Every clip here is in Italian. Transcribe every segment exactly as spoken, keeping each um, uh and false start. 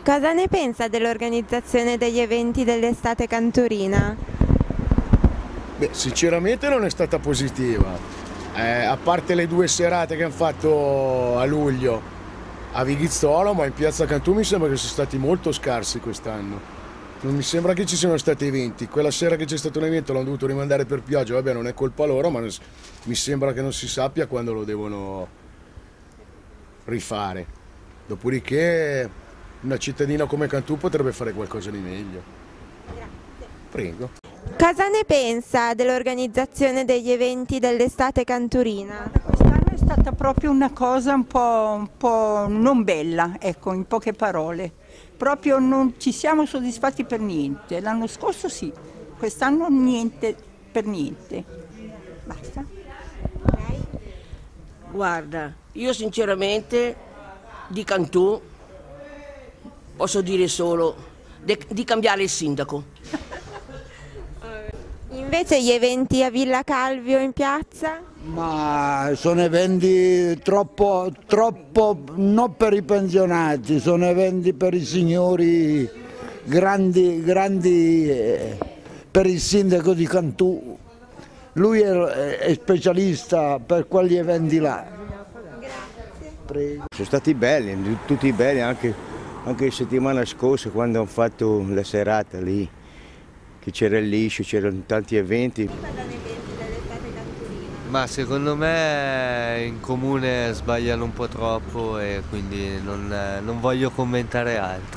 Cosa ne pensa dell'organizzazione degli eventi dell'estate canturina? Beh, sinceramente non è stata positiva, eh, a parte le due serate che hanno fatto a luglio a Vighizzolo, ma in piazza Cantù mi sembra che sono stati molto scarsi quest'anno. Non mi sembra che ci siano stati eventi. Quella sera che c'è stato un evento l'hanno dovuto rimandare per pioggia, vabbè non è colpa loro, ma mi sembra che non si sappia quando lo devono rifare. Dopodiché una cittadina come Cantù potrebbe fare qualcosa di meglio. Grazie. Prego. Cosa ne pensa dell'organizzazione degli eventi dell'estate canturina? Quest'anno è stata proprio una cosa un po', un po' non bella, ecco, in poche parole. Proprio non ci siamo soddisfatti per niente. L'anno scorso sì, quest'anno niente per niente. Basta. Guarda, io sinceramente di Cantù posso dire solo di cambiare il sindaco. Invece gli eventi a Villa Calvio in piazza? Ma sono eventi troppo, troppo, non per i pensionati, sono eventi per i signori grandi, grandi eh, per il sindaco di Cantù. Lui è, è specialista per quegli eventi là. Prego. Sono stati belli, tutti belli, anche, anche la settimana scorsa quando hanno fatto la serata lì, che c'era il liscio, c'erano tanti eventi. Ma secondo me in comune sbagliano un po' troppo e quindi non, non voglio commentare altro.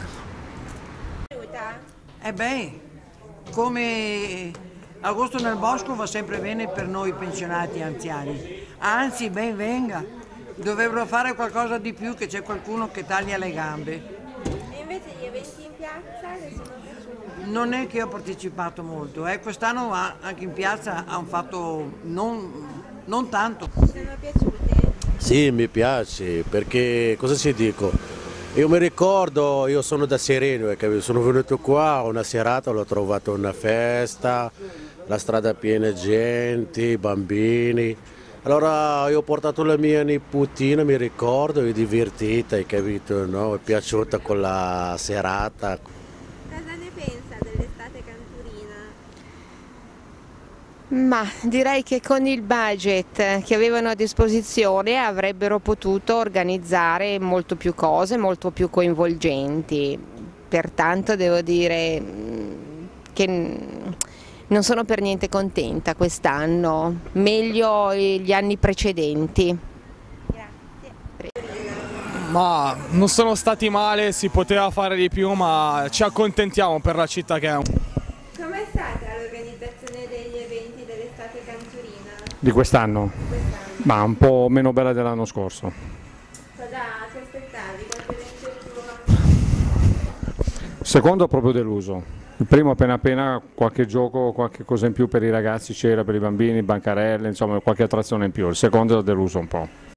Eh beh, come agosto nel bosco va sempre bene per noi pensionati anziani, anzi ben venga, dovrebbero fare qualcosa di più, che c'è qualcuno che taglia le gambe. E invece gli eventi in piazza che sono piaciuti? Non è che ho partecipato molto, eh. Quest'anno anche in piazza hanno fatto non, non tanto. Ti sono piaciute? Sì, mi piace, perché cosa ci dico? Io mi ricordo, io sono da Sereno, sono venuto qua, una serata, l'ho trovato una festa, la strada piena di gente, bambini. Allora io ho portato la mia nipotina, mi ricordo, è divertita, hai capito, no? È piaciuta con la serata. Cosa ne pensa dell'estate canturina? Ma direi che con il budget che avevano a disposizione avrebbero potuto organizzare molto più cose, molto più coinvolgenti. Pertanto devo dire che non sono per niente contenta quest'anno, meglio gli anni precedenti. Grazie. Ma non sono stati male, si poteva fare di più, ma ci accontentiamo per la città che è. Com'è stata l'organizzazione degli eventi dell'estate canturina? Di quest'anno? Ma un po' meno bella dell'anno scorso. Cosa ti aspettavi? Qualche evento in più? Secondo proprio deluso. Il primo appena appena qualche gioco, qualche cosa in più per i ragazzi c'era, per i bambini, bancarelle, insomma qualche attrazione in più. Il secondo ha deluso un po'.